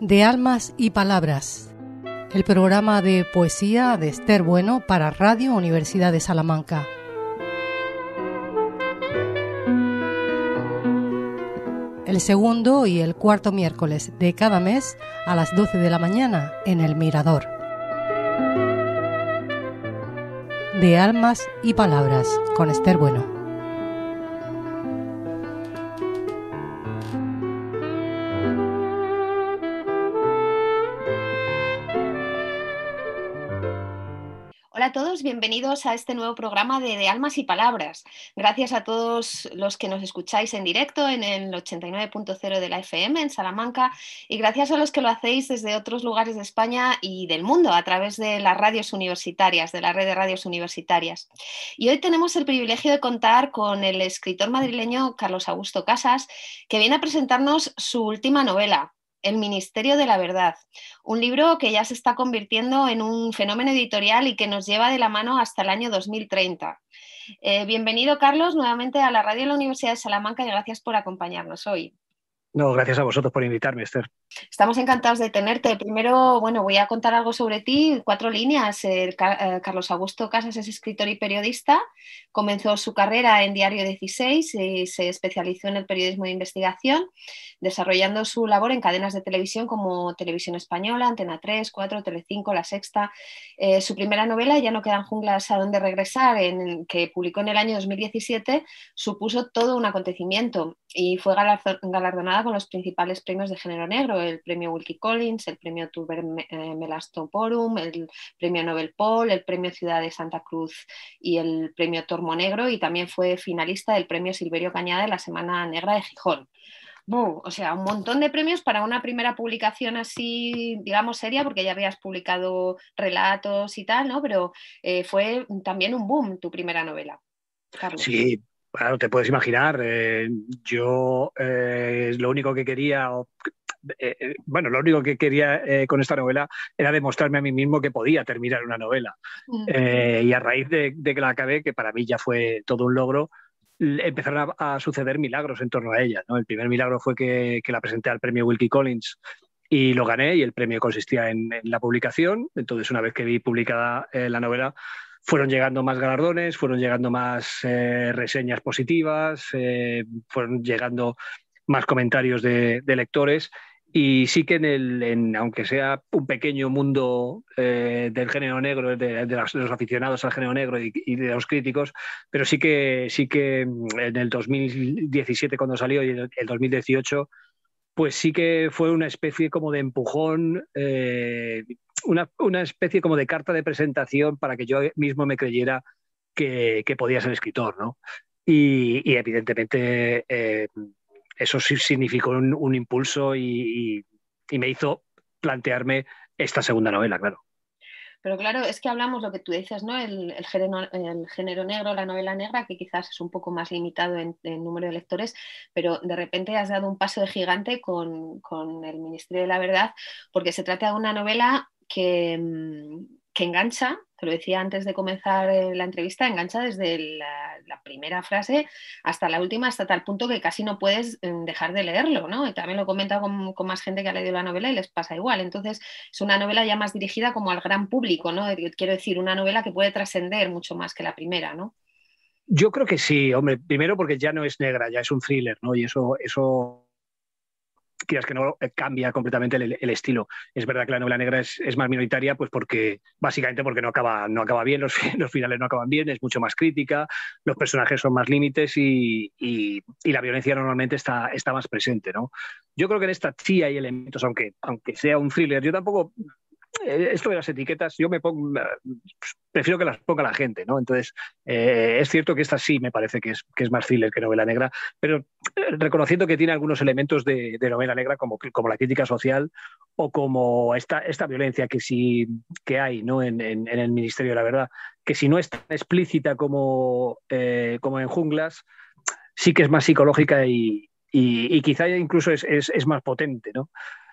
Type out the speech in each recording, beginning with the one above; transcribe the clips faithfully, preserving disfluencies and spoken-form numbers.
De Almas y Palabras, el programa de poesía de Esther Bueno para Radio Universidad de Salamanca. El segundo y el cuarto miércoles de cada mes a las doce de la mañana en El Mirador. De Almas y Palabras con Esther Bueno. Hola a todos, bienvenidos a este nuevo programa de, de Almas y Palabras. Gracias a todos los que nos escucháis en directo en el ochenta y nueve punto cero de la F M en Salamanca y gracias a los que lo hacéis desde otros lugares de España y del mundo a través de las radios universitarias, de la red de radios universitarias. Y hoy tenemos el privilegio de contar con el escritor madrileño Carlos Augusto Casas, que viene a presentarnos su última novela, El Ministerio de la Verdad, un libro que ya se está convirtiendo en un fenómeno editorial y que nos lleva de la mano hasta el año dos mil treinta. Eh, bienvenido, Carlos, nuevamente a la radio de la Universidad de Salamanca y gracias por acompañarnos hoy. No, gracias a vosotros por invitarme, Esther. Estamos encantados de tenerte. Primero, bueno, voy a contar algo sobre ti, cuatro líneas. El, eh, Carlos Augusto Casas es escritor y periodista. Comenzó su carrera en Diario dieciséis y se especializó en el periodismo de investigación, desarrollando su labor en cadenas de televisión como Televisión Española, Antena tres, cuatro, Telecinco, La Sexta. Eh, su primera novela, Ya no quedan junglas a donde regresar, en, que publicó en el año dos mil diecisiete, supuso todo un acontecimiento y fue galardonada con los principales premios de género negro, el premio Wilkie Collins, el premio Tuber Melastoporum, el premio Nobel Paul, el premio Ciudad de Santa Cruz y el premio Tormo Negro, y también fue finalista del premio Silverio Cañada de la Semana Negra de Gijón. Uh, o sea, un montón de premios para una primera publicación así, digamos, seria, porque ya habías publicado relatos y tal, ¿no? Pero eh, fue también un boom tu primera novela, Carlos. Sí. Claro, te puedes imaginar, eh, yo eh, lo único que quería, eh, bueno, lo único que quería eh, con esta novela era demostrarme a mí mismo que podía terminar una novela. Mm. Eh, y a raíz de, de que la acabé, que para mí ya fue todo un logro, empezaron a, a suceder milagros en torno a ella, ¿no? El primer milagro fue que, que la presenté al premio Wilkie Collins y lo gané, y el premio consistía en, en la publicación. Entonces, una vez que vi publicada eh, la novela, fueron llegando más galardones, fueron llegando más eh, reseñas positivas, eh, fueron llegando más comentarios de, de lectores, y sí que en el, en, aunque sea un pequeño mundo eh, del género negro, de, de, los, de los aficionados al género negro y, y de los críticos, pero sí que, sí que en el dos mil diecisiete cuando salió y en el dos mil dieciocho, pues sí que fue una especie como de empujón, eh, Una, una especie como de carta de presentación para que yo mismo me creyera que, que podía ser escritor, ¿no? Y, y evidentemente eh, eso sí significó un, un impulso y, y, y me hizo plantearme esta segunda novela, claro. Pero claro, es que hablamos lo que tú dices, ¿no? El, el, género, el género negro, la novela negra, que quizás es un poco más limitado en, en número de lectores, pero de repente has dado un paso de gigante con, con El Ministerio de la Verdad, porque se trata de una novela que, que engancha, te lo decía antes de comenzar la entrevista, engancha desde la, la primera frase hasta la última, hasta tal punto que casi no puedes dejar de leerlo, ¿no? Y también lo he comentado con, con más gente que ha leído la novela y les pasa igual. Entonces es una novela ya más dirigida como al gran público, ¿no? Quiero decir, una novela que puede trascender mucho más que la primera, ¿no? Yo creo que sí, hombre, primero porque ya no es negra, ya es un thriller, ¿no? Y eso... eso... quieras que no, cambia completamente el, el estilo. Es verdad que la novela negra es, es más minoritaria, pues porque básicamente porque no acaba, no acaba bien, los, los finales no acaban bien, es mucho más crítica, los personajes son más límites y, y, y la violencia normalmente está, está más presente, ¿no? Yo creo que en esta sí hay elementos, aunque, aunque sea un thriller, yo tampoco... Esto de las etiquetas, yo me pongo, prefiero que las ponga la gente, ¿no? Entonces, eh, es cierto que esta sí me parece que es, que es más thriller que novela negra, pero eh, reconociendo que tiene algunos elementos de, de novela negra, como, como la crítica social o como esta, esta violencia que sí que hay, ¿no? en, en, en el Ministerio de la Verdad, que si no es tan explícita como, eh, como en Junglas, sí que es más psicológica y, y, y quizá incluso es, es, es más potente, ¿no?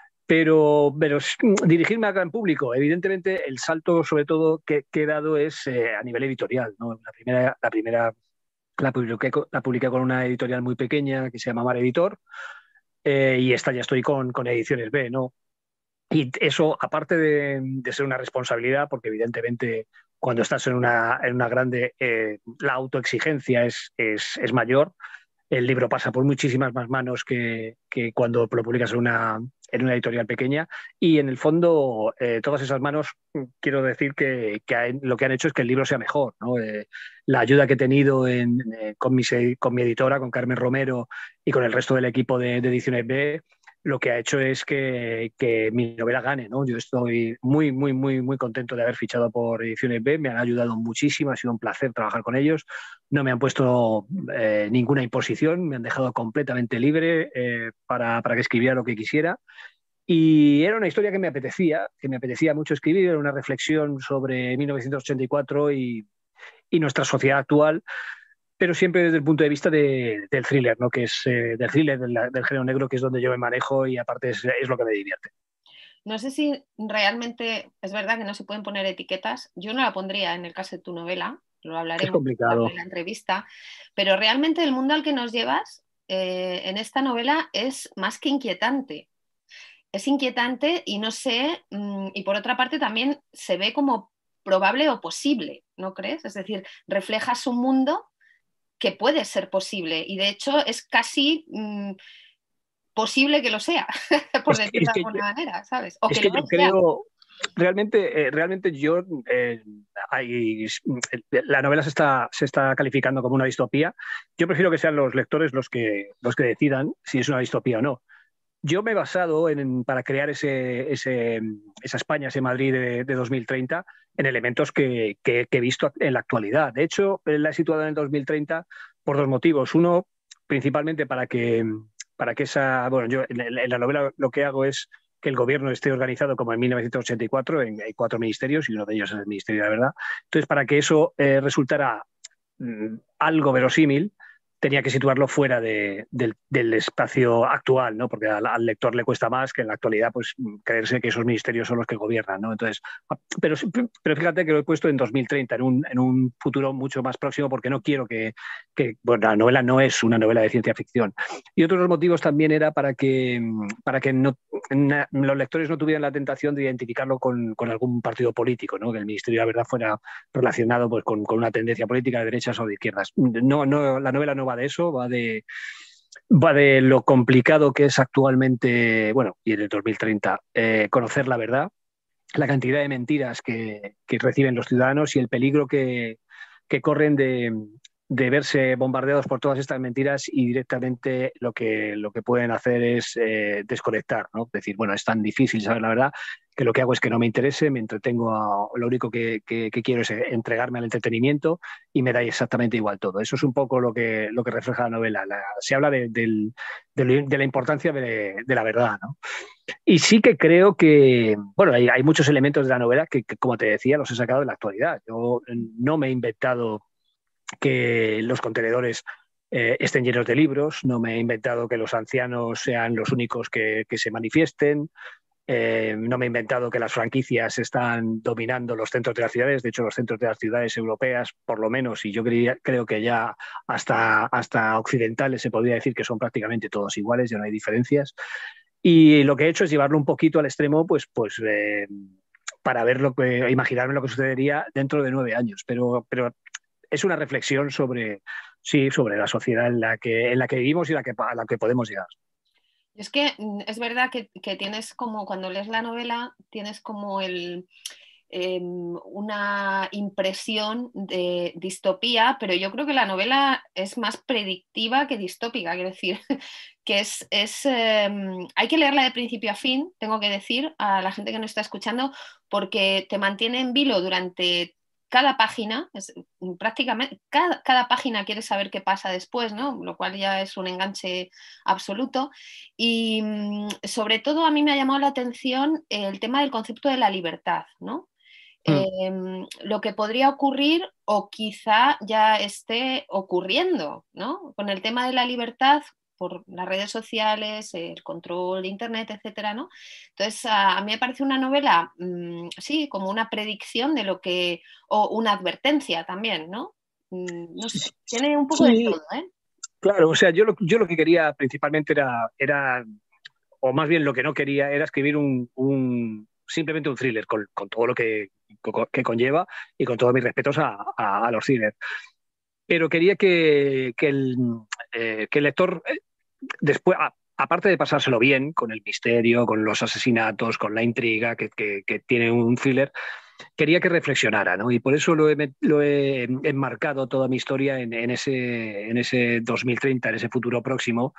Pero, pero dirigirme al gran público, evidentemente el salto sobre todo que, que he dado es eh, a nivel editorial, ¿no? La primera, la, primera la, publiqué, la publiqué con una editorial muy pequeña que se llama Mar Editor, eh, y esta ya estoy con, con Ediciones B, ¿no? Y eso, aparte de, de ser una responsabilidad, porque evidentemente cuando estás en una, en una grande, eh, la autoexigencia es, es, es mayor. El libro pasa por muchísimas más manos que, que cuando lo publicas en una, en una editorial pequeña y en el fondo eh, todas esas manos, quiero decir que, que hay, lo que han hecho es que el libro sea mejor, ¿no? Eh, la ayuda que he tenido en, eh, con, mi, con mi editora, con Carmen Romero y con el resto del equipo de, de Ediciones B, lo que ha hecho es que, que mi novela gane, ¿no? Yo estoy muy, muy, muy, muy contento de haber fichado por Ediciones B, me han ayudado muchísimo, ha sido un placer trabajar con ellos, no me han puesto eh, ninguna imposición, me han dejado completamente libre eh, para, para que escribiera lo que quisiera. Y era una historia que me apetecía, que me apetecía mucho escribir, era una reflexión sobre mil novecientos ochenta y cuatro y, y nuestra sociedad actual, pero siempre desde el punto de vista de, del thriller, ¿no? Que es eh, del thriller, del, del género negro, que es donde yo me manejo y aparte es, es lo que me divierte. No sé si realmente es verdad que no se pueden poner etiquetas. Yo no la pondría en el caso de tu novela, lo hablaremos es complicado. en la entrevista, pero realmente el mundo al que nos llevas eh, en esta novela es más que inquietante. Es inquietante y no sé, y por otra parte también se ve como probable o posible, ¿no crees? Es decir, reflejas un mundo que puede ser posible y de hecho es casi mmm, posible que lo sea, por es que, decirlo es de que alguna yo, manera, ¿sabes? O es que que lo yo es ya. creo, realmente, eh, realmente yo, eh, hay, la novela se está, se está calificando como una distopía. Yo prefiero que sean los lectores los que, los que decidan si es una distopía o no. Yo me he basado en, para crear ese, ese, esa España, ese Madrid de, de dos mil treinta, en elementos que, que, que he visto en la actualidad. De hecho, la he situado en el dos mil treinta por dos motivos. Uno, principalmente para que, para que esa... Bueno, yo en, en la novela lo que hago es que el gobierno esté organizado como en mil novecientos ochenta y cuatro, en, hay cuatro ministerios y uno de ellos es el Ministerio de la Verdad. Entonces, para que eso eh, resultara mm, algo verosímil, tenía que situarlo fuera de, del, del espacio actual, ¿no? Porque al, al, lector le cuesta más que en la actualidad pues, creerse que esos ministerios son los que gobiernan, ¿no? Entonces, pero, pero fíjate que lo he puesto en dos mil treinta, en un, en un futuro mucho más próximo, porque no quiero que, que... Bueno, la novela no es una novela de ciencia ficción. Y otro de los motivos también era para que, para que no, na, los lectores no tuvieran la tentación de identificarlo con, con algún partido político, ¿no? Que el Ministerio de la Verdad fuera relacionado pues, con, con una tendencia política de derechas o de izquierdas. No, no, la novela no va de eso, va de, va de lo complicado que es actualmente, bueno, y en el dos mil treinta, eh, conocer la verdad, la cantidad de mentiras que, que reciben los ciudadanos y el peligro que, que corren de, de verse bombardeados por todas estas mentiras y directamente lo que, lo que pueden hacer es eh, desconectar, ¿no? Decir, bueno, es tan difícil saber la verdad que lo que hago es que no me interese, me entretengo, a, lo único que, que, que quiero es entregarme al entretenimiento y me da exactamente igual todo. Eso es un poco lo que, lo que refleja la novela. La, se habla de, de, de, de la importancia de, de la verdad, ¿no? Y sí que creo que, bueno, hay, hay muchos elementos de la novela que, que, como te decía, los he sacado de la actualidad. Yo no me he inventado que los contenedores eh, estén llenos de libros, no me he inventado que los ancianos sean los únicos que, que se manifiesten, eh, no me he inventado que las franquicias están dominando los centros de las ciudades. De hecho, los centros de las ciudades europeas, por lo menos, y yo creía, creo que ya hasta, hasta occidentales se podría decir que son prácticamente todos iguales, ya no hay diferencias. Y lo que he hecho es llevarlo un poquito al extremo, pues, pues eh, para ver lo que, imaginarme lo que sucedería dentro de nueve años. Pero, pero es una reflexión sobre, sí, sobre la sociedad en la que, en la que vivimos y la que, a la que podemos llegar. Es que es verdad que, que tienes como, cuando lees la novela, tienes como el, eh, una impresión de distopía, pero yo creo que la novela es más predictiva que distópica, quiero decir, que es, es eh, hay que leerla de principio a fin, tengo que decir a la gente que nos está escuchando, porque te mantiene en vilo durante cada página, es, prácticamente cada, cada página quieres saber qué pasa después, ¿no? Lo cual ya es un enganche absoluto. Y sobre todo a mí me ha llamado la atención el tema del concepto de la libertad, ¿no? Mm. Eh, lo que podría ocurrir o quizá ya esté ocurriendo, ¿no? Con el tema de la libertad por las redes sociales, el control de internet, etcétera, ¿no? Entonces, a, a mí me parece una novela, mmm, sí, como una predicción de lo que, o una advertencia también, ¿no? Mm, no sé, tiene un poco sí. de todo, ¿eh? Claro, o sea, yo lo, yo lo que quería principalmente era, era o más bien lo que no quería era escribir un, un simplemente un thriller con, con todo lo que, que conlleva y con todos mis respetos a, a, a los thrillers. Pero quería que, que, el, eh, que el lector, eh, después, a, aparte de pasárselo bien con el misterio, con los asesinatos, con la intriga que, que, que tiene un thriller, quería que reflexionara, ¿no? Y por eso lo he, lo he enmarcado toda mi historia en, en, ese, en ese dos mil treinta, en ese futuro próximo.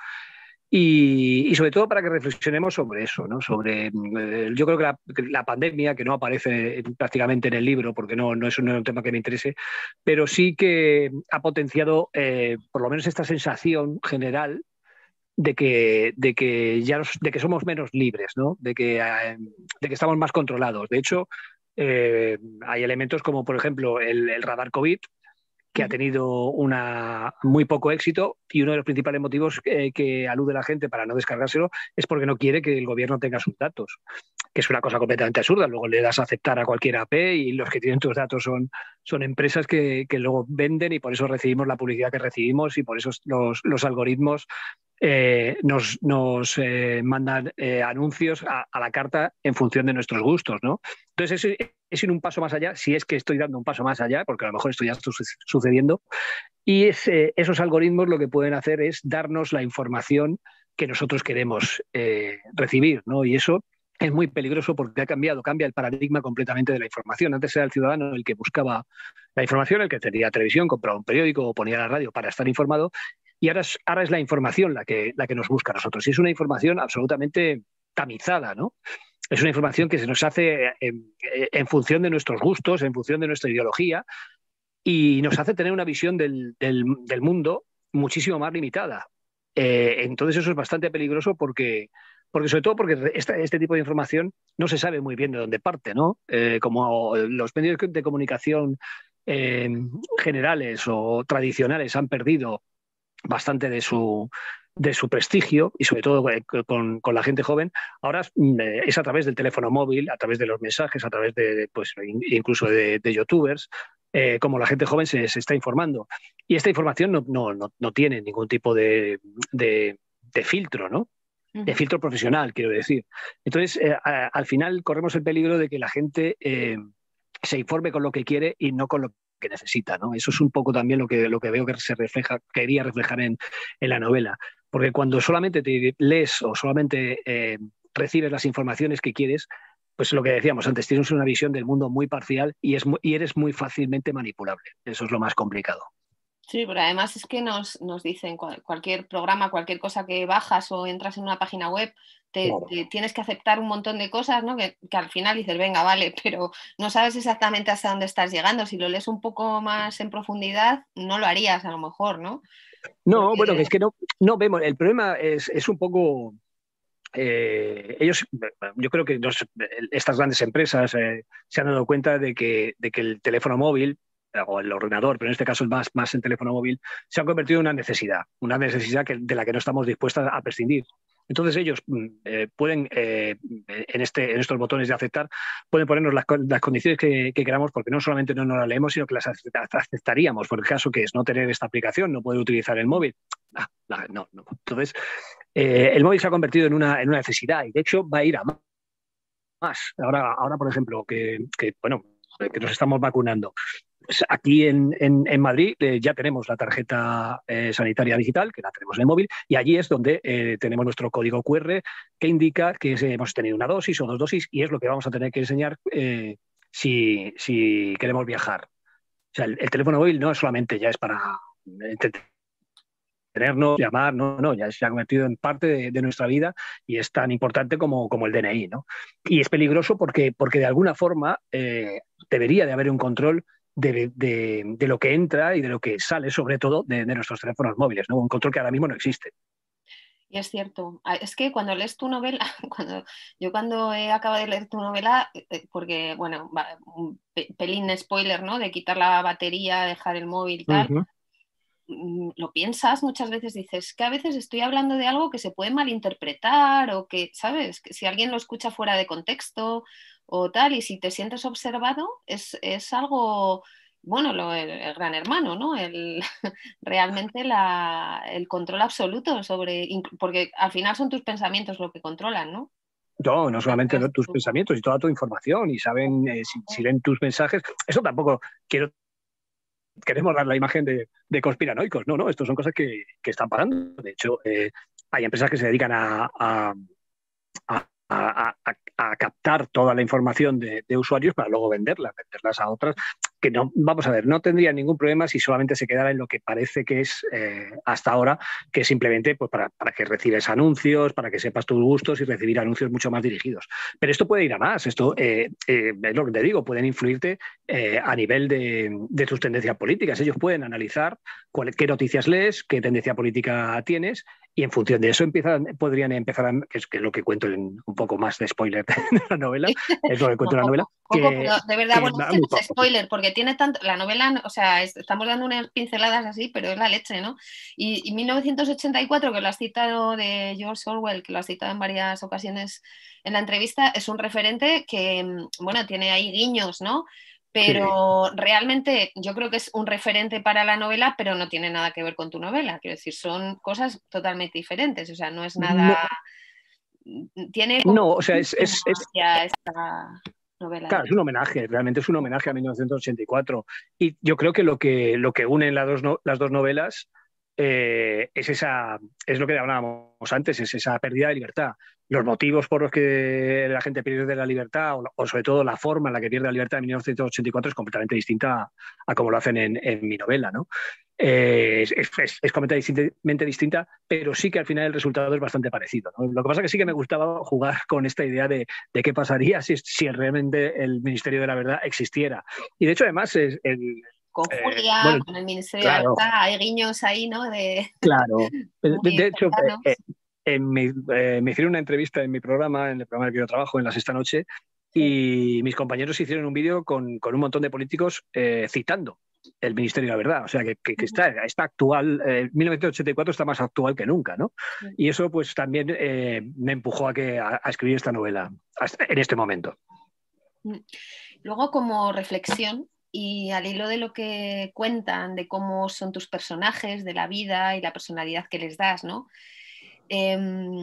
Y, y sobre todo para que reflexionemos sobre eso, ¿no? Sobre, eh, yo creo que la, la pandemia, que no aparece prácticamente en el libro, porque no, no es un, no es un tema que me interese, pero sí que ha potenciado eh, por lo menos esta sensación general de que, de que ya nos, de que somos menos libres, ¿no? De que, eh, de que estamos más controlados. De hecho, eh, hay elementos como, por ejemplo, el, el radar COVID, que ha tenido una, muy poco éxito, y uno de los principales motivos que, que alude la gente para no descargárselo es porque no quiere que el gobierno tenga sus datos, que es una cosa completamente absurda. Luego le das a aceptar a cualquier A P y los que tienen tus datos son, son empresas que, que luego venden, y por eso recibimos la publicidad que recibimos, y por eso los, los algoritmos eh, nos, nos eh, mandan eh, anuncios a, a la carta en función de nuestros gustos, ¿no? Entonces es, es ir un paso más allá, si es que estoy dando un paso más allá, porque a lo mejor esto ya está sucediendo, y es, eh, esos algoritmos lo que pueden hacer es darnos la información que nosotros queremos eh, recibir, ¿no? Y eso es muy peligroso porque ha cambiado, cambia el paradigma completamente de la información. Antes era el ciudadano el que buscaba la información, el que tenía televisión, compraba un periódico o ponía la radio para estar informado, y ahora es, ahora es la información la que, la que nos busca a nosotros. Y es una información absolutamente tamizada, ¿no? Es una información que se nos hace en, en función de nuestros gustos, en función de nuestra ideología, y nos hace tener una visión del, del, del mundo muchísimo más limitada. Eh, entonces eso es bastante peligroso porque, porque sobre todo porque esta, este tipo de información no se sabe muy bien de dónde parte, ¿no? Eh, como los medios de comunicación eh, generales o tradicionales han perdido bastante de su, de su prestigio, y sobre todo con, con la gente joven, ahora eh, es a través del teléfono móvil, a través de los mensajes, a través de, pues, incluso de, de youtubers, eh, como la gente joven se, se está informando. Y esta información no, no, no, no tiene ningún tipo de, de, de filtro, ¿no? De filtro profesional, quiero decir. Entonces, eh, a, al final corremos el peligro de que la gente eh, se informe con lo que quiere y no con lo que necesita, ¿no? Eso es un poco también lo que, lo que veo que se refleja, quería reflejar en, en la novela. Porque cuando solamente te lees o solamente eh, recibes las informaciones que quieres, pues lo que decíamos antes, tienes una visión del mundo muy parcial y, es muy, y eres muy fácilmente manipulable. Eso es lo más complicado. Sí, pero además es que nos, nos dicen cual, cualquier programa, cualquier cosa que bajas o entras en una página web, te, claro. te tienes que aceptar un montón de cosas, ¿no? Que, que al final dices, venga, vale, pero no sabes exactamente hasta dónde estás llegando. Si lo lees un poco más en profundidad, no lo harías a lo mejor, ¿no? No, Porque... bueno, que es que no, no vemos. El problema es, es un poco... Eh, ellos, yo creo que los, estas grandes empresas eh, se han dado cuenta de que, de que el teléfono móvil o el ordenador, pero en este caso más, más el teléfono móvil, se ha convertido en una necesidad, una necesidad que, de la que no estamos dispuestos a prescindir. Entonces ellos eh, pueden, eh, en, este, en estos botones de aceptar, pueden ponernos las, las condiciones que, que queramos, porque no solamente no nos las leemos, sino que las aceptaríamos, por el caso que es no tener esta aplicación, no poder utilizar el móvil. Ah, no, no. Entonces, eh, el móvil se ha convertido en una, en una necesidad, y de hecho va a ir a más. Ahora, ahora por ejemplo, que, que, bueno, que nos estamos vacunando. Pues aquí en, en, en Madrid eh, ya tenemos la tarjeta eh, sanitaria digital, que la tenemos en el móvil, y allí es donde eh, tenemos nuestro código cu erre que indica que hemos tenido una dosis o dos dosis, y es lo que vamos a tener que enseñar eh, si, si queremos viajar. O sea, el, el teléfono móvil no solamente ya es para tenernos, llamar, no, no, ya se ha convertido en parte de, de nuestra vida, y es tan importante como, como el D N I, ¿no? Y es peligroso porque, porque de alguna forma eh, debería de haber un control De, de, de lo que entra y de lo que sale, sobre todo de, de nuestros teléfonos móviles, ¿no? Un control que ahora mismo no existe. Y es cierto, es que cuando lees tu novela, cuando, yo cuando he acabado de leer tu novela, porque, bueno, un pelín spoiler, ¿no? De quitar la batería, dejar el móvil y tal, uh-huh. Lo piensas muchas veces, dices que a veces estoy hablando de algo que se puede malinterpretar o que, ¿sabes? Que si alguien lo escucha fuera de contexto o tal, y si te sientes observado, es, es algo bueno, lo, el, el gran hermano, ¿no? El, realmente la, el control absoluto sobre, porque al final son tus pensamientos lo que controlan, ¿no? No, no solamente ¿no? tus pensamientos y toda tu información y saben eh, si, si leen tus mensajes. Eso tampoco quiero queremos dar la imagen de, de conspiranoicos. No, no, estos son cosas que, que están parando. De hecho, eh, hay empresas que se dedican a, a, a, a, a captar toda la información de, de usuarios para luego venderlas, venderlas a otras. Que no, vamos a ver, no tendría ningún problema si solamente se quedara en lo que parece que es eh, hasta ahora, que es simplemente pues, para, para que recibes anuncios, para que sepas tus gustos y recibir anuncios mucho más dirigidos. Pero esto puede ir a más, esto eh, eh, es lo que te digo, pueden influirte eh, a nivel de, de tus tendencias políticas. Ellos pueden analizar cuál, qué noticias lees, qué tendencia política tienes, y en función de eso empiezan, podrían empezar, a, que, es, que es lo que cuento en un poco más de spoiler de la novela, es lo que cuento en la novela. Poco, que, pero de verdad, que, bueno, es que no es spoiler, porque tiene tanto, la novela, o sea, es, estamos dando unas pinceladas así, pero es la leche, ¿no? Y, y mil novecientos ochenta y cuatro, que lo has citado, de George Orwell, que lo has citado en varias ocasiones en la entrevista, es un referente que, bueno, tiene ahí guiños, ¿no? Pero sí, realmente yo creo que es un referente para la novela, pero no tiene nada que ver con tu novela. Quiero decir, son cosas totalmente diferentes, o sea, no es nada... No, tiene como... no o sea, es... es, es... esta novela. Claro, es un homenaje, realmente es un homenaje a mil novecientos ochenta y cuatro. Y yo creo que lo que, lo que une las dos, no, las dos novelas eh, es, esa, es lo que hablábamos antes, es esa pérdida de libertad. Los motivos por los que la gente pierde la libertad, o, o sobre todo la forma en la que pierde la libertad en mil novecientos ochenta y cuatro es completamente distinta a, a como lo hacen en, en mi novela, ¿no? Eh, es, es, es completamente distinta, pero sí que al final el resultado es bastante parecido, ¿no? Lo que pasa es que sí que me gustaba jugar con esta idea de, de qué pasaría si, si realmente el Ministerio de la Verdad existiera. Y de hecho, además, es el, con Julia, eh, bueno, con el Ministerio claro, de la Verdad, hay guiños ahí, ¿no? De... Claro. De, de hecho, eh, eh, mi, eh, me hicieron una entrevista en mi programa, en el programa en el que yo trabajo, en La Sexta Noche, sí, y mis compañeros hicieron un vídeo con, con un montón de políticos eh, citando el Ministerio de la Verdad, o sea que, que, que está, está actual, eh, mil novecientos ochenta y cuatro está más actual que nunca, ¿no? Y eso pues también eh, me empujó a, que, a, a escribir esta novela en este momento. Luego, como reflexión, y al hilo de lo que cuentan, de cómo son tus personajes, de la vida y la personalidad que les das, ¿no? Eh,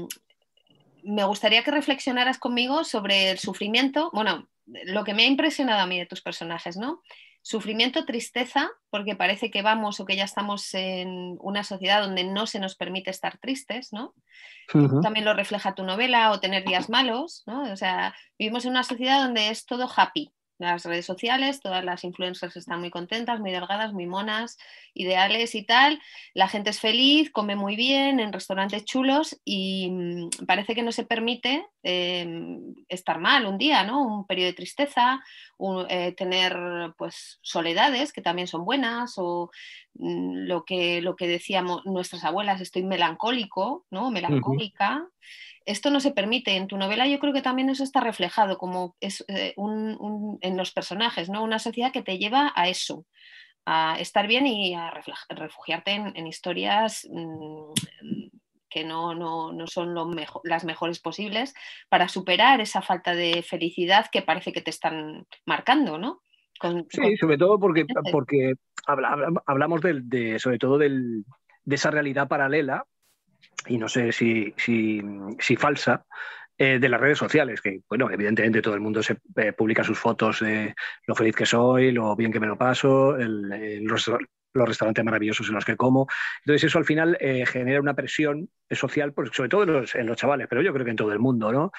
me gustaría que reflexionaras conmigo sobre el sufrimiento, bueno, lo que me ha impresionado a mí de tus personajes, ¿no? Sufrimiento, tristeza, porque parece que vamos o que ya estamos en una sociedad donde no se nos permite estar tristes, ¿no? Uh-huh. También lo refleja tu novela, o tener días malos, ¿no? O sea, vivimos en una sociedad donde es todo happy. Las redes sociales, todas las influencers están muy contentas, muy delgadas, muy monas, ideales y tal. La gente es feliz, come muy bien, en restaurantes chulos, y parece que no se permite eh, estar mal un día, ¿no? Un periodo de tristeza, un, eh, tener pues soledades que también son buenas, o mm, lo, que, lo que decíamos nuestras abuelas, estoy melancólico, ¿no? Melancólica. Uh-huh. Esto no se permite. En tu novela yo creo que también eso está reflejado, como es eh, un, un, en los personajes, ¿no? Una sociedad que te lleva a eso, a estar bien y a refugiarte en, en historias mmm, que no, no, no son lo mejor, las mejores posibles, para superar esa falta de felicidad que parece que te están marcando, ¿no? Con, sí, con... sobre todo porque, porque hablamos de, de, sobre todo del, de esa realidad paralela, y no sé si, si, si falsa, eh, de las redes sociales, que, bueno, evidentemente todo el mundo se eh, publica sus fotos de lo feliz que soy, lo bien que me lo paso, el, el, los, los restaurantes maravillosos en los que como. Entonces eso al final eh, genera una presión social, pues, sobre todo en los, en los chavales, pero yo creo que en todo el mundo, ¿no?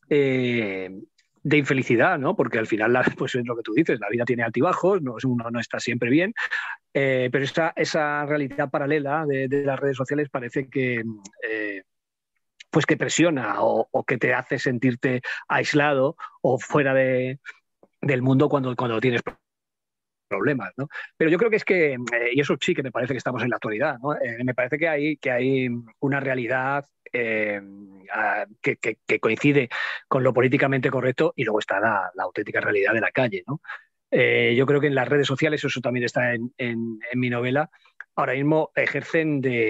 Eh, de infelicidad, ¿no? Porque al final, la, pues es lo que tú dices, la vida tiene altibajos, no, uno no está siempre bien, eh, pero esa, esa realidad paralela de, de las redes sociales parece que, eh, pues que presiona o, o que te hace sentirte aislado o fuera de, del mundo cuando, cuando tienes problemas, ¿no? Pero yo creo que es que, eh, y eso sí que me parece que estamos en la actualidad, ¿no? Eh, me parece que hay, que hay una realidad eh, que, que, que coincide con lo políticamente correcto, y luego está la, la auténtica realidad de la calle, ¿no? Eh, yo creo que en las redes sociales, eso también está en, en, en mi novela, ahora mismo ejercen de,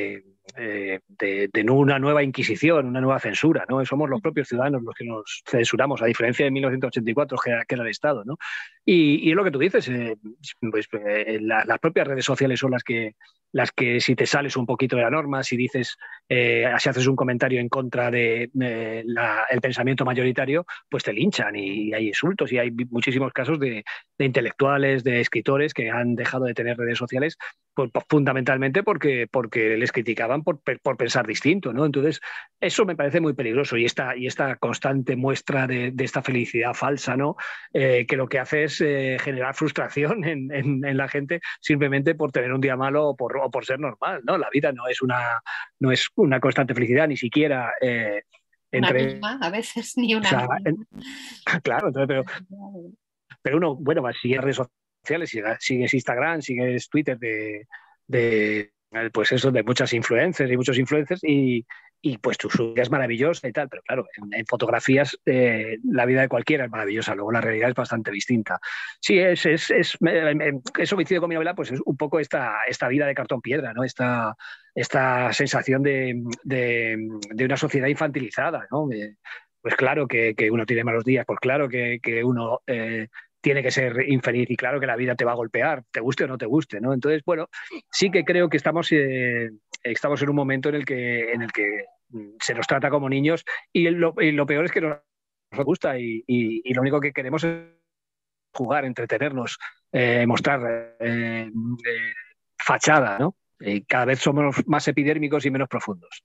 eh, de, de una nueva Inquisición, una nueva censura, ¿no? Somos los propios ciudadanos los que nos censuramos, a diferencia de mil novecientos ochenta y cuatro, que era, que era el Estado, ¿no? Y, y es lo que tú dices, eh, pues eh, la, las propias redes sociales son las que, las que si te sales un poquito de la norma, si dices, eh, si haces un comentario en contra de, de la, el pensamiento mayoritario, pues te linchan y, y hay insultos y hay muchísimos casos de, de intelectuales, de escritores que han dejado de tener redes sociales pues, fundamentalmente porque, porque les criticaban por, por pensar distinto, ¿no? Entonces, eso me parece muy peligroso y esta, y esta constante muestra de, de esta felicidad falsa, ¿no? Eh, que lo que hace es eh, generar frustración en, en, en la gente simplemente por tener un día malo o por, o por ser normal, ¿no? La vida no es una, no es una constante felicidad, ni siquiera eh, una entre... misma, a veces ni una o sea, misma. en, claro, entonces, pero, pero uno, bueno, va, sigue redes sociales, sigue, sigues Instagram, sigues Twitter de, de pues eso, de muchas influencers y muchos influencers y, y pues tu vida es maravillosa y tal, pero claro, en, en fotografías eh, la vida de cualquiera es maravillosa, luego la realidad es bastante distinta. Sí, es, es, es eso coincide con mi novela, pues es un poco esta, esta vida de cartón piedra, ¿no? Esta, esta sensación de, de, de una sociedad infantilizada, ¿no? Pues claro que, que uno tiene malos días, pues claro que, que uno eh, tiene que ser infeliz y claro que la vida te va a golpear, te guste o no te guste, ¿no? Entonces, bueno, sí que creo que estamos, eh, estamos en un momento en el que, en el que se nos trata como niños y lo, y lo peor es que nos gusta y, y, y lo único que queremos es jugar, entretenernos, eh, mostrar eh, eh, fachada, ¿no? Y cada vez somos más epidérmicos y menos profundos.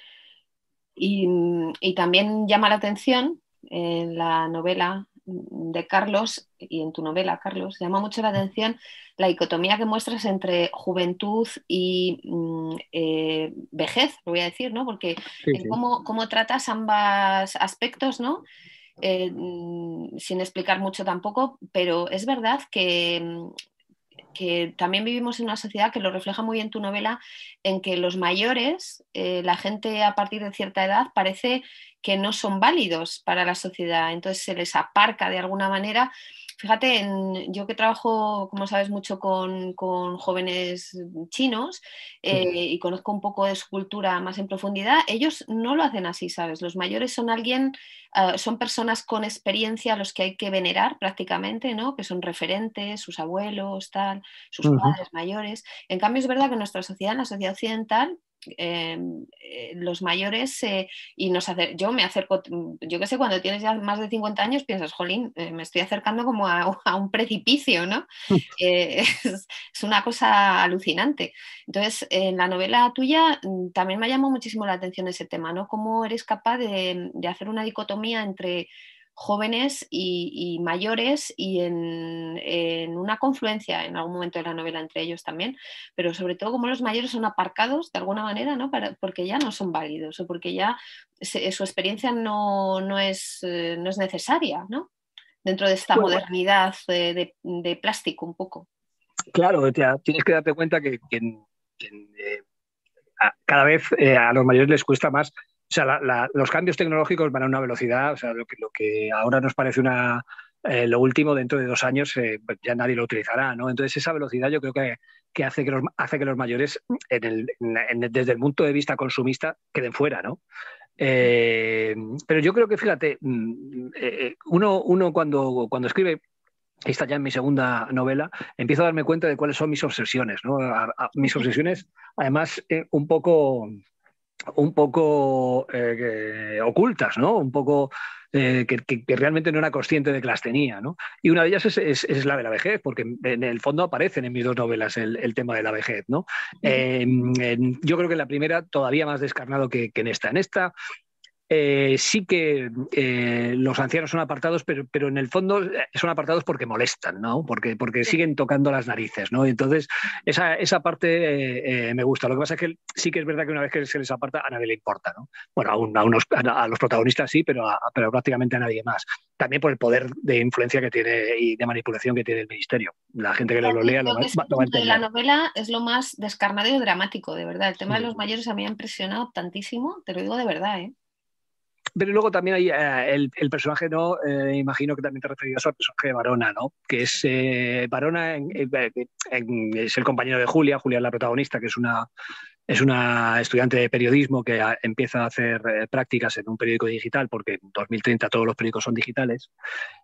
Y, y también llama la atención en la novela de Carlos y en tu novela, Carlos, llama mucho la atención la dicotomía que muestras entre juventud y eh, vejez, lo voy a decir, ¿no? Porque Sí, en sí. cómo, cómo tratas ambos aspectos, ¿no? Eh, sin explicar mucho tampoco, pero es verdad que, que también vivimos en una sociedad que lo refleja muy bien tu novela, en que los mayores, eh, la gente a partir de cierta edad, parece que no son válidos para la sociedad, entonces se les aparca de alguna manera. Fíjate, en, yo que trabajo, como sabes, mucho con, con jóvenes chinos eh, y conozco un poco de su cultura más en profundidad, ellos no lo hacen así, ¿sabes? Los mayores son alguien, uh, son personas con experiencia a los que hay que venerar prácticamente, ¿no? Que son referentes, sus abuelos, tal, sus Uh-huh. padres mayores. En cambio, es verdad que en nuestra sociedad, en la sociedad occidental, Eh, eh, los mayores eh, y nos hace, yo me acerco, yo que sé, cuando tienes ya más de cincuenta años piensas, jolín, eh, me estoy acercando como a, a un precipicio, ¿no? Eh, es, es una cosa alucinante. Entonces, en la novela tuya también me llamó muchísimo la atención ese tema, ¿no? Cómo eres capaz de, de hacer una dicotomía entre jóvenes y, y mayores y en, en una confluencia en algún momento de la novela entre ellos también, pero sobre todo como los mayores son aparcados de alguna manera, ¿no? Para, porque ya no son válidos o porque ya se, su experiencia no, no, es, eh, no es necesaria, ¿no? Dentro de esta Bueno, modernidad de, de, de plástico un poco. claro, te, tienes que darte cuenta que, que, que eh, a, cada vez eh, a los mayores les cuesta más. O sea, la, la, los cambios tecnológicos van a una velocidad, o sea, lo que, lo que ahora nos parece una, eh, lo último, dentro de dos años eh, ya nadie lo utilizará, ¿no? Entonces esa velocidad yo creo que, que, hace, que los, hace que los mayores, en el, en, en, desde el punto de vista consumista, queden fuera, ¿no? Eh, pero yo creo que, fíjate, eh, uno, uno cuando, cuando escribe, esta ya en mi segunda novela, empiezo a darme cuenta de cuáles son mis obsesiones, ¿no? A, a, mis obsesiones, además, eh, un poco... un poco eh, ocultas, ¿no? Un poco eh, que, que, que realmente no era consciente de que las tenía, ¿no? Y una de ellas es, es, es la de la vejez, porque en el fondo aparecen en mis dos novelas el, el tema de la vejez, ¿no? Eh, en, yo creo que en la primera todavía más descarnado que, que en esta. En esta Eh, sí que eh, los ancianos son apartados, pero, pero en el fondo son apartados porque molestan, ¿no? Porque, porque siguen tocando las narices, ¿no? Entonces, esa, esa parte eh, eh, me gusta. Lo que pasa es que sí que es verdad que una vez que se les aparta, a nadie le importa, ¿no? Bueno, a, un, a, unos, a los protagonistas sí, pero, a, pero prácticamente a nadie más. También por el poder de influencia que tiene y de manipulación que tiene el ministerio. La gente que lo, lo lea lo va, ese lo va a punto entender. de la novela es lo más descarnado y dramático, de verdad. El tema de los mayores a mí me ha impresionado tantísimo, te lo digo de verdad, ¿eh? Pero luego también hay eh, el, el personaje, ¿no? Eh, imagino que también te referías al personaje de Varona, ¿no? Que es eh, Varona en, en, en, es el compañero de Julia, Julia es la protagonista, que es una, es una estudiante de periodismo que a, empieza a hacer eh, prácticas en un periódico digital, porque en dos mil treinta todos los periódicos son digitales.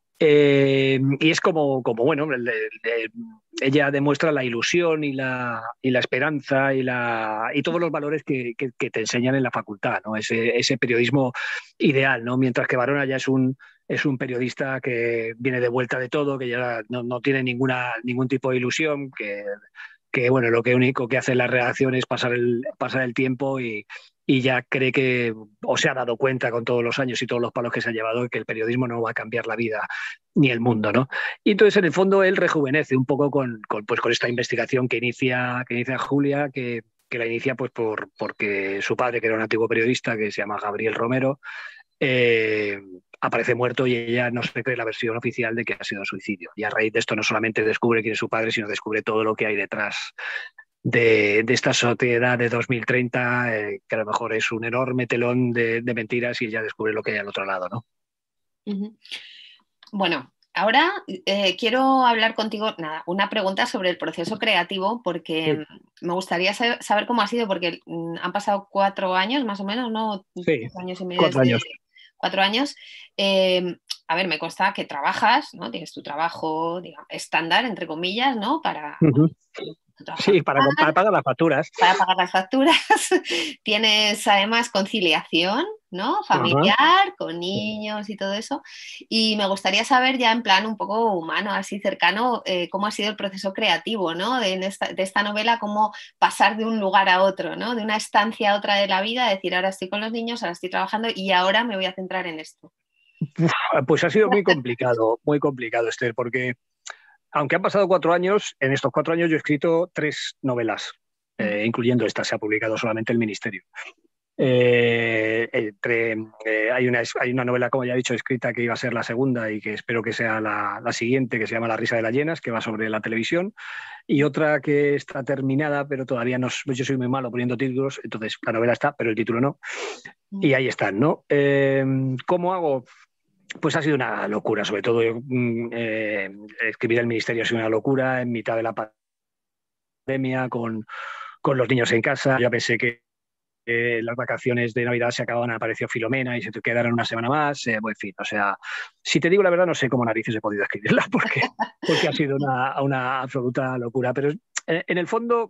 Eh, y es como, como bueno, le, le, ella demuestra la ilusión y la, y la esperanza y, la, y todos los valores que, que, que te enseñan en la facultad, ¿no? Ese, ese periodismo ideal, ¿no? Mientras que Varona ya es un, es un periodista que viene de vuelta de todo, que ya no, no tiene ninguna, ningún tipo de ilusión, que, que bueno, lo que único que hace en la redacción es pasar el, pasar el tiempo y, y ya cree que, o se ha dado cuenta con todos los años y todos los palos que se ha llevado, que el periodismo no va a cambiar la vida ni el mundo, ¿no? Y entonces, en el fondo, él rejuvenece un poco con, con, pues, con esta investigación que inicia, que inicia Julia, que, que la inicia pues por, porque su padre, que era un antiguo periodista, que se llama Gabriel Romero, eh, aparece muerto y ella no se cree la versión oficial de que ha sido suicidio. Y a raíz de esto no solamente descubre quién es su padre, sino descubre todo lo que hay detrás de, de esta sociedad de dos mil treinta, eh, que a lo mejor es un enorme telón de, de mentiras, y ella descubre lo que hay al otro lado, ¿no? Uh-huh. Bueno, ahora eh, quiero hablar contigo, nada, una pregunta sobre el proceso creativo, porque sí. me gustaría saber, saber cómo ha sido, porque mm, han pasado cuatro años más o menos, ¿no? Sí, cuatro años y medio. Cuatro años. De, cuatro años. Eh, a ver, me consta que trabajas, ¿no? Tienes tu trabajo, digamos, estándar, entre comillas, ¿no? Para... Uh-huh. Sí, para, para pagar las facturas. Para pagar las facturas. Tienes además conciliación, ¿no? Familiar, uh-huh. con niños y todo eso. Y me gustaría saber ya en plan un poco humano, así cercano, eh, cómo ha sido el proceso creativo, ¿no? De, esta, de esta novela, cómo pasar de un lugar a otro, ¿no? De una estancia a otra de la vida, decir, ahora estoy con los niños, ahora estoy trabajando y ahora me voy a centrar en esto. Uf, pues ha sido muy complicado, muy complicado, Esther, porque aunque han pasado cuatro años, en estos cuatro años yo he escrito tres novelas, eh, incluyendo esta, se ha publicado solamente El Ministerio. Eh, entre, eh, hay, una, hay una novela, como ya he dicho, escrita que iba a ser la segunda y que espero que sea la, la siguiente, que se llama La risa de las hienas, que va sobre la televisión, y otra que está terminada, pero todavía no, yo soy muy malo poniendo títulos, entonces la novela está, pero el título no, y ahí están, ¿no? Eh, ¿Cómo hago? Pues ha sido una locura, sobre todo eh, escribir El Ministerio ha sido una locura en mitad de la pandemia, con, con los niños en casa. Yo pensé que eh, las vacaciones de Navidad se acababan, apareció Filomena y se te quedaron una semana más, eh, bueno, en fin, o sea, si te digo la verdad no sé cómo narices he podido escribirla, porque, porque ha sido una, una absoluta locura, pero eh, en el fondo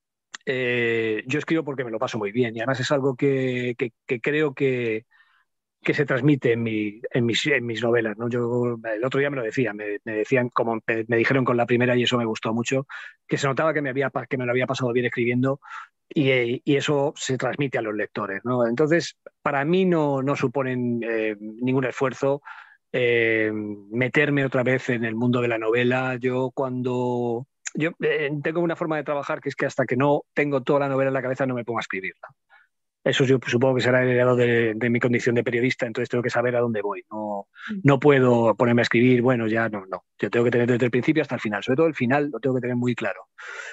eh, yo escribo porque me lo paso muy bien y además es algo que, que, que creo que que se transmite en, mi, en, mis, en mis novelas, ¿no? Yo el otro día me lo decía, me, me decían, como me, me dijeron con la primera, y eso me gustó mucho, que se notaba que me, había, que me lo había pasado bien escribiendo y, y eso se transmite a los lectores, ¿no? Entonces, para mí no, no suponen eh, ningún esfuerzo eh, meterme otra vez en el mundo de la novela. Yo cuando... Yo eh, tengo una forma de trabajar que es que hasta que no tengo toda la novela en la cabeza no me pongo a escribirla. Eso yo supongo que será heredado de, de mi condición de periodista, entonces tengo que saber a dónde voy. No, no puedo ponerme a escribir, bueno, ya no, no. Yo tengo que tener desde el principio hasta el final, sobre todo el final lo tengo que tener muy claro.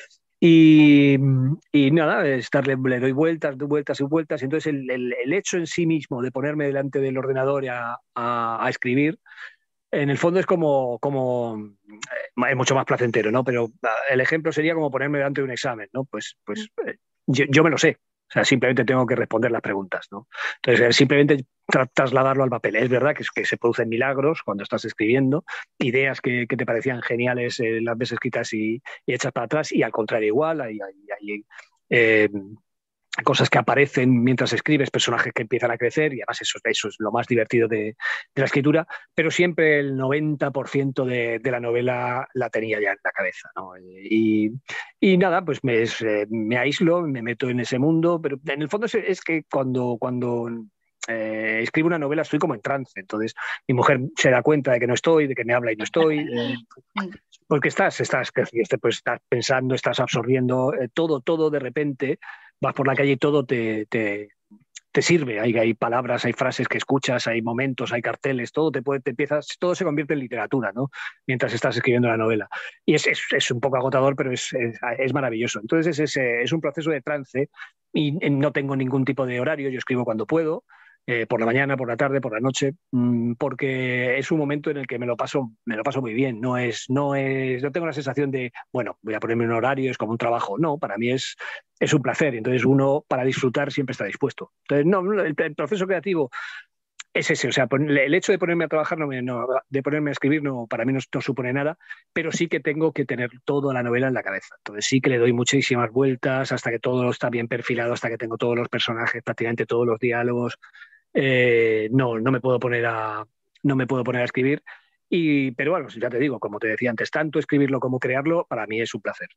Y, y nada, es darle, le doy vueltas, vueltas y vueltas. Entonces el, el, el hecho en sí mismo de ponerme delante del ordenador a, a, a escribir, en el fondo es como, como es mucho más placentero, ¿no? Pero el ejemplo sería como ponerme delante de un examen, ¿no? Pues, pues yo, yo me lo sé. O sea, simplemente tengo que responder las preguntas, ¿no? Entonces, simplemente tra trasladarlo al papel. Es verdad que, es que se producen milagros cuando estás escribiendo, ideas que, que te parecían geniales eh, las ves escritas y, y hechas para atrás, y al contrario igual, hay, hay, hay eh, cosas que aparecen mientras escribes, personajes que empiezan a crecer, y además eso, eso es lo más divertido de, de la escritura, pero siempre el noventa por ciento de, de la novela la tenía ya en la cabeza, ¿no? Y, y nada, pues me, me aíslo, me meto en ese mundo, pero en el fondo es, es que cuando, cuando eh, escribo una novela estoy como en trance, entonces mi mujer se da cuenta de que no estoy, de que me habla y no estoy, eh, porque estás, estás, pues, estás pensando, estás absorbiendo eh, todo, todo de repente. Vas por la calle y todo te, te, te sirve. Hay, hay palabras, hay frases que escuchas, hay momentos, hay carteles, todo te puede, te empiezas, todo se convierte en literatura, ¿no? Mientras estás escribiendo la novela. Y es, es, es un poco agotador, pero es, es, es maravilloso. Entonces es, es, es un proceso de trance y no tengo ningún tipo de horario, yo escribo cuando puedo. eh, por la mañana, por la tarde, por la noche, mmm, porque es un momento en el que me lo paso, me lo paso muy bien. No es, no es, no tengo la sensación de, bueno, voy a ponerme un horario, es como un trabajo. No, para mí es, es un placer. Entonces uno, para disfrutar, siempre está dispuesto. Entonces, no, el, el proceso creativo es ese, o sea, el hecho de ponerme a trabajar, no me, no, de ponerme a escribir, no, para mí no, no supone nada, pero sí que tengo que tener toda la novela en la cabeza. Entonces sí que le doy muchísimas vueltas hasta que todo está bien perfilado, hasta que tengo todos los personajes, prácticamente todos los diálogos. Eh, no, no me puedo poner a, no me puedo poner a escribir. Y, pero bueno, ya te digo, como te decía antes, tanto escribirlo como crearlo, para mí es un placer.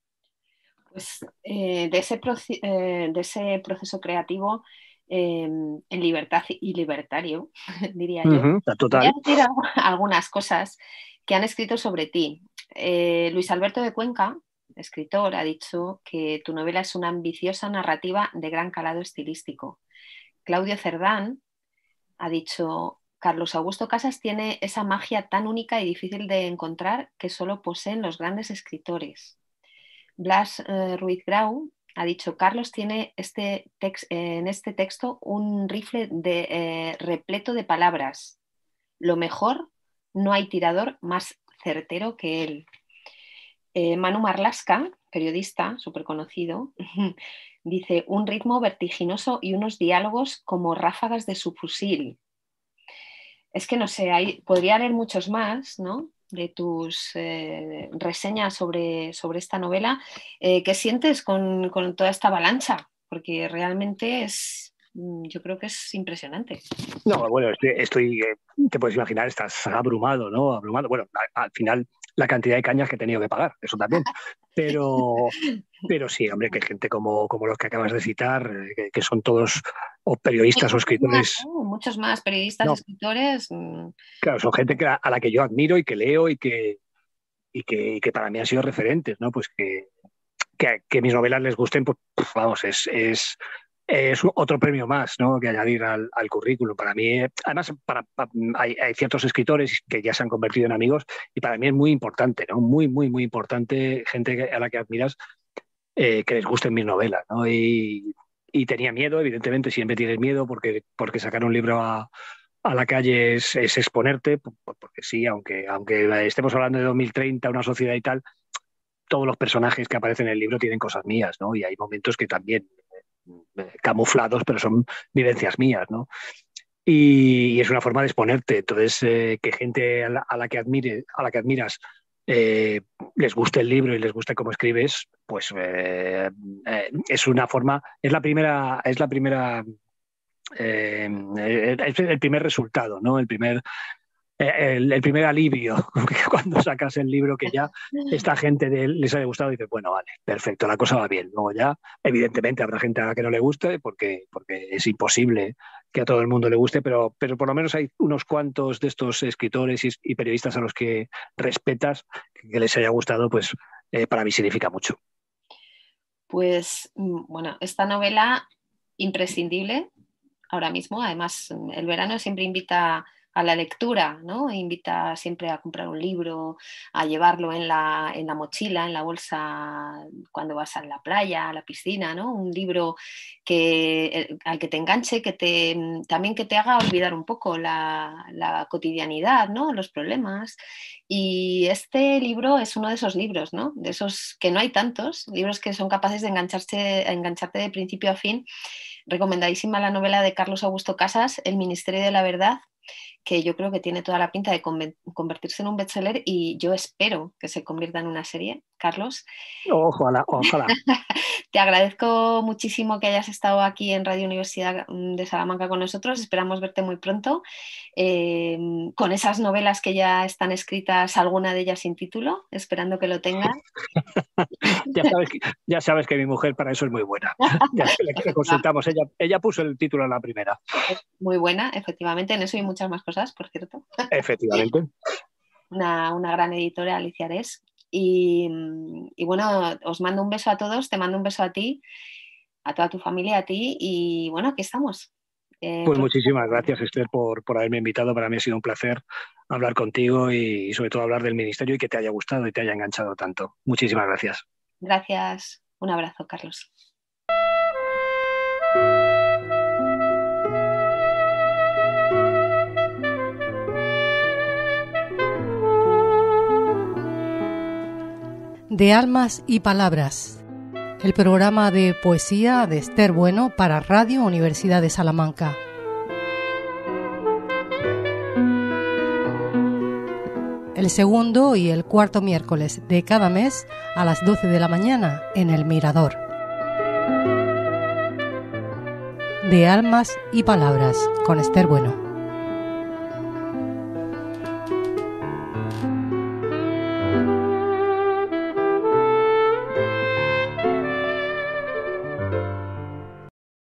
Pues eh, de, ese proce eh, de ese proceso creativo eh, en libertad y libertario, diría yo, Uh-huh, voy a total. decir algunas cosas que han escrito sobre ti. Eh, Luis Alberto de Cuenca, escritor, ha dicho que tu novela es una ambiciosa narrativa de gran calado estilístico. Claudio Cerdán ha dicho: Carlos Augusto Casas tiene esa magia tan única y difícil de encontrar que solo poseen los grandes escritores. Blas eh, Ruiz Grau ha dicho: Carlos tiene este tex eh, en este texto un rifle de, eh, repleto de palabras. Lo mejor, no hay tirador más certero que él. Eh, Manu Marlasca, periodista súper conocido, dice: un ritmo vertiginoso y unos diálogos como ráfagas de su fusil. Es que no sé, hay, podría leer muchos más, ¿no?, de tus eh, reseñas sobre, sobre esta novela. Eh, ¿Qué sientes con, con toda esta avalancha? Porque realmente es, yo creo que es impresionante. No, bueno, estoy, estoy eh, te puedes imaginar, estás abrumado, ¿no? Abrumado. Bueno, a, al final la cantidad de cañas que he tenido que pagar, eso también. Pero, pero sí, hombre, que gente como, como los que acabas de citar, eh, que, que son todos o Hay periodistas o muchos más, escritores. ¿no? Muchos más periodistas, No, escritores. claro, son gente que, a, a la que yo admiro y que leo y que, y que, y que para mí han sido referentes, ¿no? Pues que, que, que mis novelas les gusten, pues vamos, es, es, es otro premio más, ¿no?, que añadir al, al currículum. Para mí, además, para, para, hay, hay ciertos escritores que ya se han convertido en amigos y para mí es muy importante, ¿no? Muy, muy, muy importante, gente a la que admiras, eh, que les gusten mis novelas, ¿no? Y, y tenía miedo, evidentemente, siempre tienes miedo porque, porque sacar un libro a, a la calle es, es exponerte, porque sí, aunque, aunque estemos hablando de dos mil treinta, una sociedad y tal, todos los personajes que aparecen en el libro tienen cosas mías, ¿no? Y hay momentos que también eh, camuflados, pero son vivencias mías, ¿no? Y, y es una forma de exponerte. Entonces, eh, que gente a la, a la que admire, a la que admiras, eh, les guste el libro y les guste cómo escribes, pues eh, eh, es una forma, es la primera, es la primera, eh, es el primer resultado, ¿no? El primer el, el primer alivio cuando sacas el libro, que ya esta gente de, les haya gustado y dices, bueno, vale, perfecto, la cosa va bien. Luego ya, evidentemente, habrá gente a la que no le guste porque, porque es imposible que a todo el mundo le guste, pero, pero por lo menos hay unos cuantos de estos escritores y, y periodistas a los que respetas, que les haya gustado, pues eh, para mí significa mucho. Pues, bueno, esta novela imprescindible ahora mismo. Además, el verano siempre invita a la lectura, ¿no? Invita siempre a comprar un libro, a llevarlo en la, en la mochila, en la bolsa cuando vas a la playa, a la piscina, ¿no? Un libro que, al que te enganche, que te, también que te haga olvidar un poco la, la cotidianidad, ¿no?, los problemas. Y este libro es uno de esos libros, ¿no?, de esos que no hay tantos, libros que son capaces de engancharse, engancharte de principio a fin. Recomendadísima la novela de Carlos Augusto Casas, El Ministerio de la Verdad, que yo creo que tiene toda la pinta de convertirse en un bestseller y yo espero que se convierta en una serie, Carlos. Ojalá, ojalá. Te agradezco muchísimo que hayas estado aquí en Radio Universidad de Salamanca con nosotros. Esperamos verte muy pronto, eh, con esas novelas que ya están escritas, alguna de ellas sin título, esperando que lo tengan. Ya sabes, que, ya sabes que mi mujer para eso es muy buena. Ya le, le consultamos. Ella, ella puso el título en la primera. Es muy buena, efectivamente, en eso y muchas más cosas, por cierto. Efectivamente. Una, una gran editora, Alicia Ares. Y, y bueno, os mando un beso a todos, te mando un beso a ti, a toda tu familia, a ti, y bueno, aquí estamos. Eh, pues muchísimas gracias, Esther, por, por haberme invitado. Para mí ha sido un placer hablar contigo y, y sobre todo hablar del Ministerio y que te haya gustado y te haya enganchado tanto. Muchísimas gracias. Gracias. Un abrazo, Carlos. De Almas y Palabras, el programa de poesía de Esther Bueno para Radio Universidad de Salamanca. El segundo y el cuarto miércoles de cada mes a las doce de la mañana en El Mirador. De Almas y Palabras con Esther Bueno.